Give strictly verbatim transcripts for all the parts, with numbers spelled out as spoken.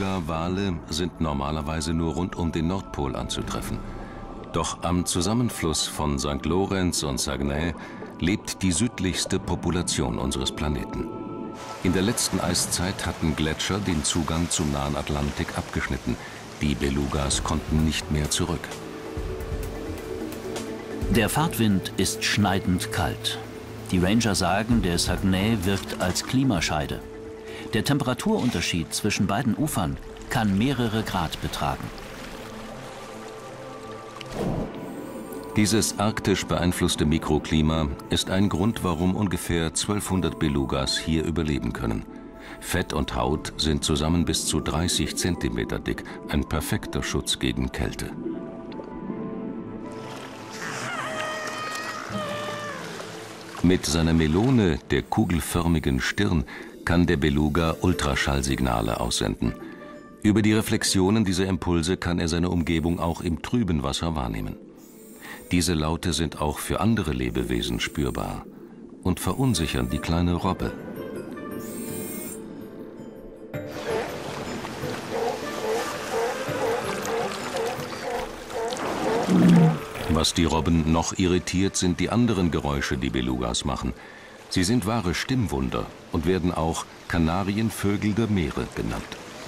Beluga-Wale sind normalerweise nur rund um den Nordpol anzutreffen. Doch am Zusammenfluss von Sankt Lorenz und Saguenay lebt die südlichste Population unseres Planeten. In der letzten Eiszeit hatten Gletscher den Zugang zum nahen Atlantik abgeschnitten. Die Belugas konnten nicht mehr zurück. Der Fahrtwind ist schneidend kalt. Die Ranger sagen, der Saguenay wirkt als Klimascheide. Der Temperaturunterschied zwischen beiden Ufern kann mehrere Grad betragen. Dieses arktisch beeinflusste Mikroklima ist ein Grund, warum ungefähr zwölfhundert Belugas hier überleben können. Fett und Haut sind zusammen bis zu dreißig Zentimeter dick, ein perfekter Schutz gegen Kälte. Mit seiner Melone, der kugelförmigen Stirn, kann der Beluga Ultraschallsignale aussenden. Über die Reflexionen dieser Impulse kann er seine Umgebung auch im trüben Wasser wahrnehmen. Diese Laute sind auch für andere Lebewesen spürbar und verunsichern die kleine Robbe. Was die Robben noch irritiert, sind die anderen Geräusche, die Belugas machen. Sie sind wahre Stimmwunder und werden auch Kanarienvögel der Meere genannt.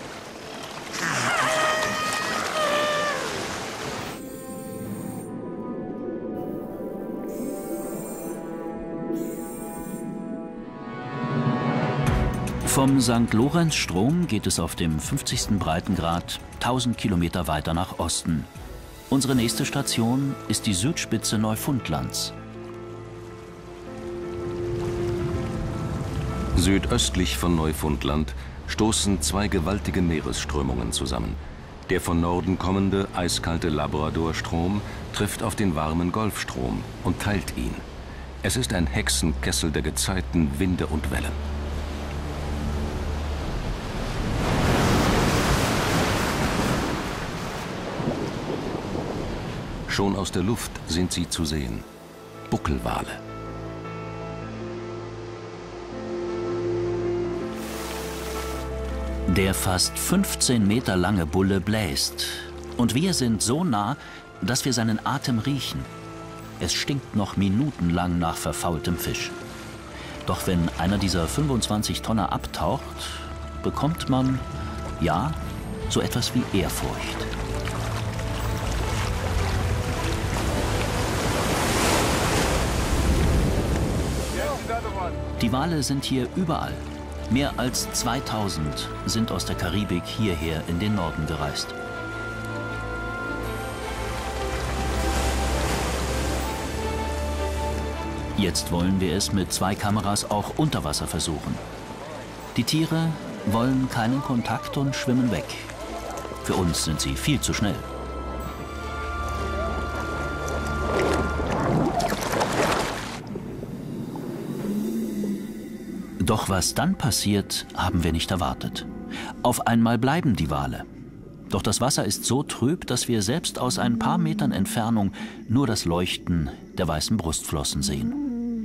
Vom Sankt Lorenz-Strom geht es auf dem fünfzigsten Breitengrad tausend Kilometer weiter nach Osten. Unsere nächste Station ist die Südspitze Neufundlands. Südöstlich von Neufundland stoßen zwei gewaltige Meeresströmungen zusammen. Der von Norden kommende eiskalte Labradorstrom trifft auf den warmen Golfstrom und teilt ihn. Es ist ein Hexenkessel der Gezeiten, Winde und Wellen. Schon aus der Luft sind sie zu sehen. Buckelwale. Der fast fünfzehn Meter lange Bulle bläst. Und wir sind so nah, dass wir seinen Atem riechen. Es stinkt noch minutenlang nach verfaultem Fisch. Doch wenn einer dieser fünfundzwanzig Tonner abtaucht, bekommt man, ja, so etwas wie Ehrfurcht. Die Wale sind hier überall. Mehr als zweitausend sind aus der Karibik hierher in den Norden gereist. Jetzt wollen wir es mit zwei Kameras auch unter Wasser versuchen. Die Tiere wollen keinen Kontakt und schwimmen weg. Für uns sind sie viel zu schnell. Doch was dann passiert, haben wir nicht erwartet. Auf einmal bleiben die Wale. Doch das Wasser ist so trüb, dass wir selbst aus ein paar Metern Entfernung nur das Leuchten der weißen Brustflossen sehen.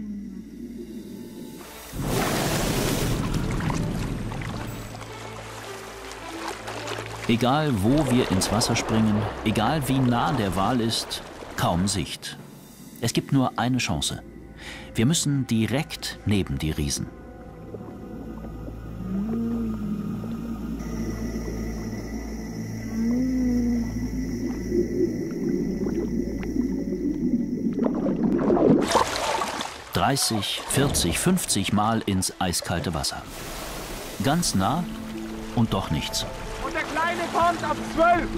Egal, wo wir ins Wasser springen, egal wie nah der Wal ist, kaum Sicht. Es gibt nur eine Chance. Wir müssen direkt neben die Riesen. dreißig, vierzig, fünfzig Mal ins eiskalte Wasser. Ganz nah und doch nichts. Und der Kleine kommt auf zwölf.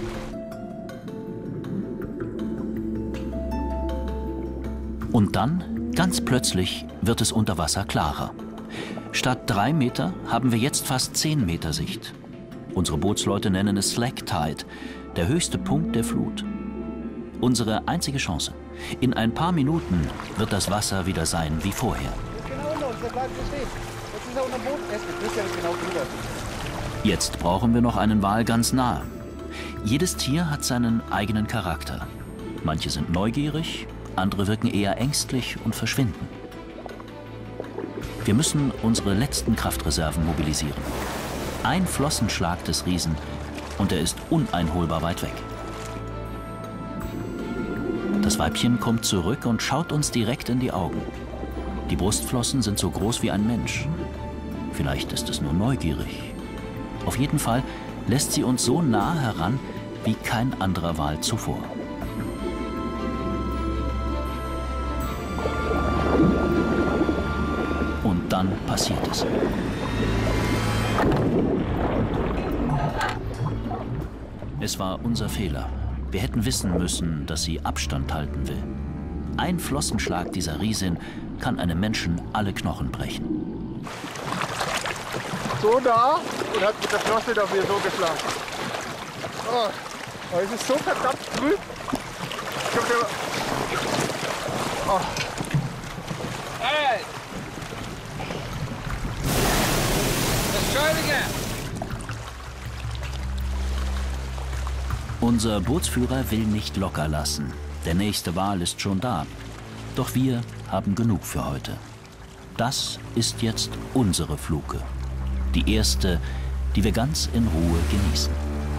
Und dann, ganz plötzlich, wird es unter Wasser klarer. Statt drei Meter haben wir jetzt fast zehn Meter Sicht. Unsere Bootsleute nennen es Slack Tide, der höchste Punkt der Flut. Unsere einzige Chance. In ein paar Minuten wird das Wasser wieder sein wie vorher. Genau unter uns, der bleibt so stehen. Jetzt ist er unter dem Boot. Er ist ja nicht genau drüber. Jetzt brauchen wir noch einen Wal ganz nah. Jedes Tier hat seinen eigenen Charakter. Manche sind neugierig, andere wirken eher ängstlich und verschwinden. Wir müssen unsere letzten Kraftreserven mobilisieren. Ein Flossenschlag des Riesen und er ist uneinholbar weit weg. Das Weibchen kommt zurück und schaut uns direkt in die Augen. Die Brustflossen sind so groß wie ein Mensch. Vielleicht ist es nur neugierig. Auf jeden Fall lässt sie uns so nah heran wie kein anderer Wal zuvor. Und dann passiert es. Es war unser Fehler. Wir hätten wissen müssen, dass sie Abstand halten will. Ein Flossenschlag dieser Riesin kann einem Menschen alle Knochen brechen. So da und hat mit der Flosse dafür so geschlagen. Oh, aber es ist so verdammt trüb. Ich hab immer... Oh. Hey! Let's try it again. Unser Bootsführer will nicht locker lassen. Der nächste Wal ist schon da. Doch wir haben genug für heute. Das ist jetzt unsere Fluke. Die erste, die wir ganz in Ruhe genießen.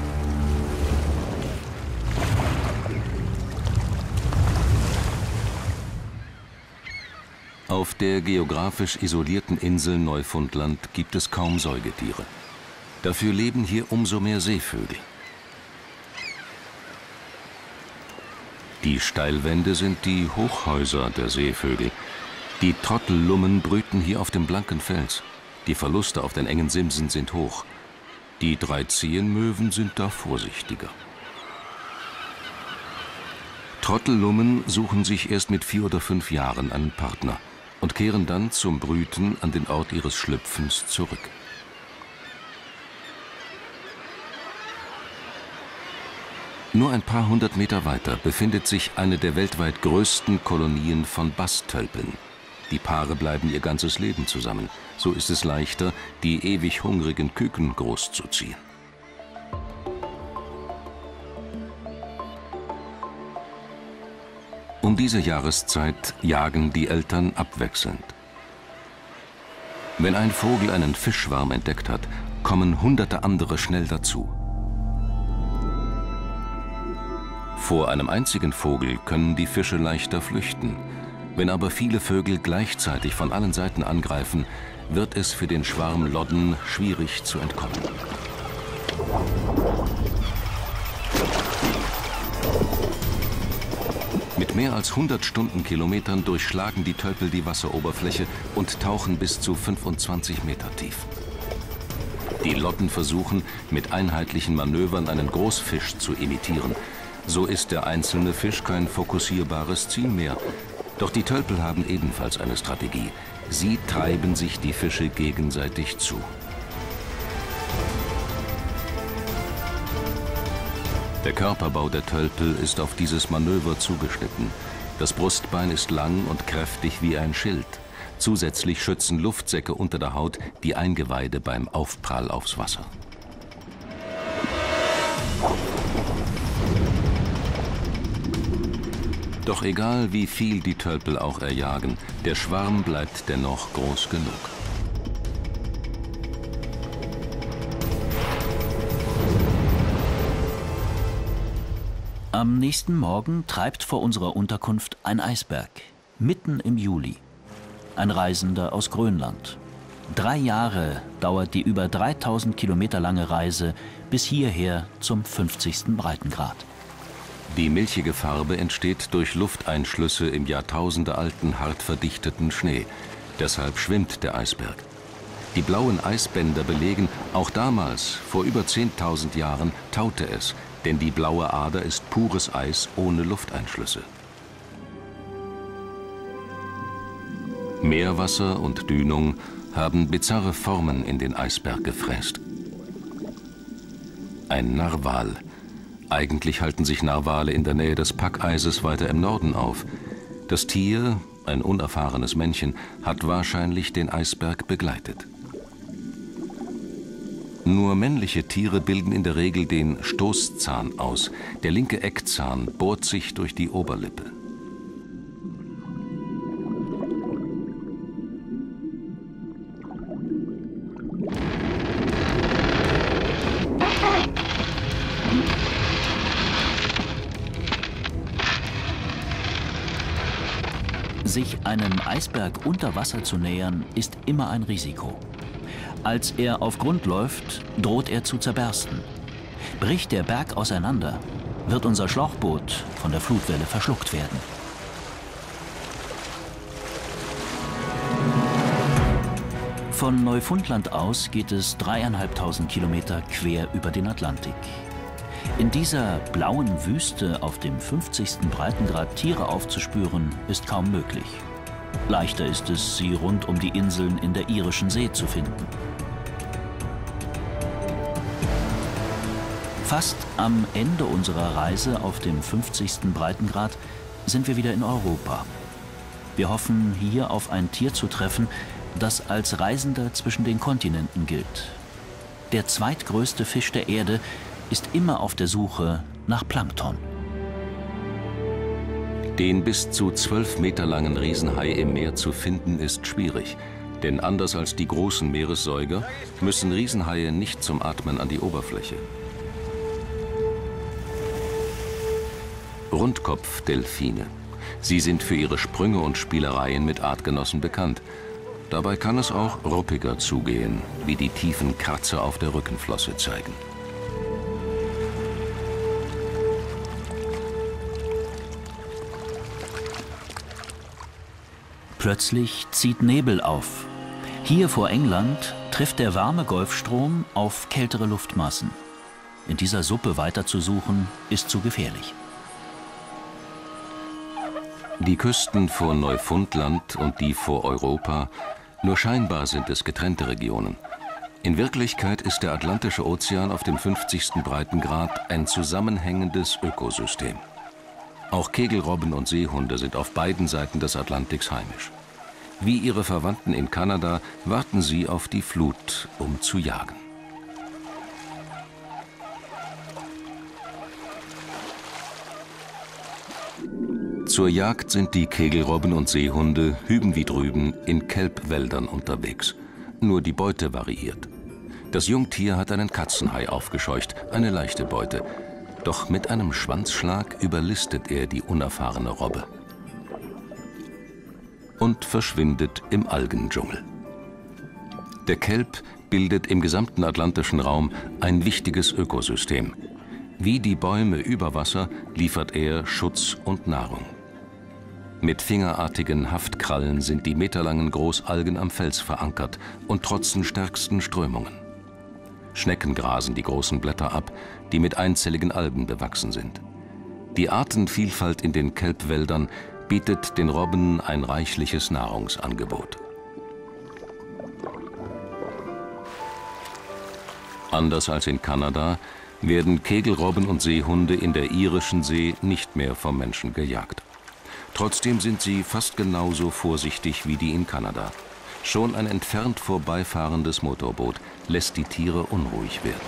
Auf der geografisch isolierten Insel Neufundland gibt es kaum Säugetiere. Dafür leben hier umso mehr Seevögel. Die Steilwände sind die Hochhäuser der Seevögel. Die Trottellummen brüten hier auf dem blanken Fels. Die Verluste auf den engen Simsen sind hoch. Die Dreizehenmöwen sind da vorsichtiger. Trottellummen suchen sich erst mit vier oder fünf Jahren einen Partner und kehren dann zum Brüten an den Ort ihres Schlüpfens zurück. Nur ein paar hundert Meter weiter befindet sich eine der weltweit größten Kolonien von Basstölpeln. Die Paare bleiben ihr ganzes Leben zusammen. So ist es leichter, die ewig hungrigen Küken großzuziehen. Um diese Jahreszeit jagen die Eltern abwechselnd. Wenn ein Vogel einen Fischschwarm entdeckt hat, kommen hunderte andere schnell dazu. Vor einem einzigen Vogel können die Fische leichter flüchten. Wenn aber viele Vögel gleichzeitig von allen Seiten angreifen, wird es für den Schwarm Lodden schwierig zu entkommen. Mit mehr als hundert Stundenkilometern durchschlagen die Tölpel die Wasseroberfläche und tauchen bis zu fünfundzwanzig Meter tief. Die Lodden versuchen, mit einheitlichen Manövern einen Großfisch zu imitieren. So ist der einzelne Fisch kein fokussierbares Ziel mehr. Doch die Tölpel haben ebenfalls eine Strategie. Sie treiben sich die Fische gegenseitig zu. Der Körperbau der Tölpel ist auf dieses Manöver zugeschnitten. Das Brustbein ist lang und kräftig wie ein Schild. Zusätzlich schützen Luftsäcke unter der Haut die Eingeweide beim Aufprall aufs Wasser. Doch egal wie viel die Tölpel auch erjagen, der Schwarm bleibt dennoch groß genug. Am nächsten Morgen treibt vor unserer Unterkunft ein Eisberg, mitten im Juli. Ein Reisender aus Grönland. Drei Jahre dauert die über dreitausend Kilometer lange Reise bis hierher zum fünfzigsten Breitengrad. Die milchige Farbe entsteht durch Lufteinschlüsse im jahrtausendealten, hart verdichteten Schnee. Deshalb schwimmt der Eisberg. Die blauen Eisbänder belegen, auch damals, vor über zehntausend Jahren, taute es, denn die blaue Ader ist pures Eis ohne Lufteinschlüsse. Meerwasser und Dünung haben bizarre Formen in den Eisberg gefräst. Ein Narwal. Eigentlich halten sich Narwale in der Nähe des Packeises weiter im Norden auf. Das Tier, ein unerfahrenes Männchen, hat wahrscheinlich den Eisberg begleitet. Nur männliche Tiere bilden in der Regel den Stoßzahn aus. Der linke Eckzahn bohrt sich durch die Oberlippe. Sich einem Eisberg unter Wasser zu nähern, ist immer ein Risiko. Als er auf Grund läuft, droht er zu zerbersten. Bricht der Berg auseinander, wird unser Schlauchboot von der Flutwelle verschluckt werden. Von Neufundland aus geht es dreieinhalbtausend Kilometer quer über den Atlantik. In dieser blauen Wüste auf dem fünfzigsten Breitengrad Tiere aufzuspüren, ist kaum möglich. Leichter ist es, sie rund um die Inseln in der Irischen See zu finden. Fast am Ende unserer Reise auf dem fünfzigsten Breitengrad sind wir wieder in Europa. Wir hoffen, hier auf ein Tier zu treffen, das als Reisender zwischen den Kontinenten gilt. Der zweitgrößte Fisch der Erde ist immer auf der Suche nach Plankton. Den bis zu zwölf Meter langen Riesenhai im Meer zu finden, ist schwierig. Denn anders als die großen Meeressäuger müssen Riesenhaie nicht zum Atmen an die Oberfläche. Rundkopfdelfine. Sie sind für ihre Sprünge und Spielereien mit Artgenossen bekannt. Dabei kann es auch ruppiger zugehen, wie die tiefen Kratzer auf der Rückenflosse zeigen. Plötzlich zieht Nebel auf. Hier vor England trifft der warme Golfstrom auf kältere Luftmassen. In dieser Suppe weiterzusuchen, ist zu gefährlich. Die Küsten vor Neufundland und die vor Europa, nur scheinbar sind es getrennte Regionen. In Wirklichkeit ist der Atlantische Ozean auf dem fünfzigsten Breitengrad ein zusammenhängendes Ökosystem. Auch Kegelrobben und Seehunde sind auf beiden Seiten des Atlantiks heimisch. Wie ihre Verwandten in Kanada warten sie auf die Flut, um zu jagen. Zur Jagd sind die Kegelrobben und Seehunde hüben wie drüben in Kelpwäldern unterwegs. Nur die Beute variiert. Das Jungtier hat einen Katzenhai aufgescheucht, eine leichte Beute. Doch mit einem Schwanzschlag überlistet er die unerfahrene Robbe und verschwindet im Algendschungel. Der Kelp bildet im gesamten atlantischen Raum ein wichtiges Ökosystem. Wie die Bäume über Wasser liefert er Schutz und Nahrung. Mit fingerartigen Haftkrallen sind die meterlangen Großalgen am Fels verankert und trotzen stärksten Strömungen. Schnecken grasen die großen Blätter ab, die mit einzelligen Algen bewachsen sind. Die Artenvielfalt in den Kelpwäldern bietet den Robben ein reichliches Nahrungsangebot. Anders als in Kanada werden Kegelrobben und Seehunde in der Irischen See nicht mehr vom Menschen gejagt. Trotzdem sind sie fast genauso vorsichtig wie die in Kanada. Schon ein entfernt vorbeifahrendes Motorboot lässt die Tiere unruhig werden.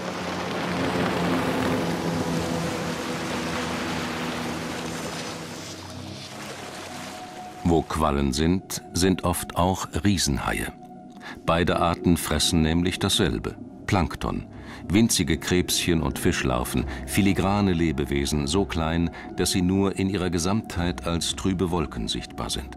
Wo Quallen sind, sind oft auch Riesenhaie. Beide Arten fressen nämlich dasselbe: Plankton, winzige Krebschen und Fischlarven, filigrane Lebewesen, so klein, dass sie nur in ihrer Gesamtheit als trübe Wolken sichtbar sind.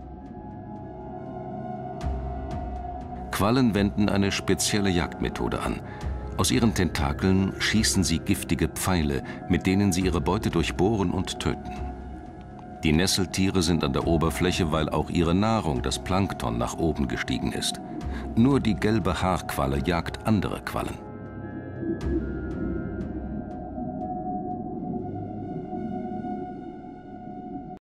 Quallen wenden eine spezielle Jagdmethode an. Aus ihren Tentakeln schießen sie giftige Pfeile, mit denen sie ihre Beute durchbohren und töten. Die Nesseltiere sind an der Oberfläche, weil auch ihre Nahrung, das Plankton, nach oben gestiegen ist. Nur die gelbe Haarqualle jagt andere Quallen.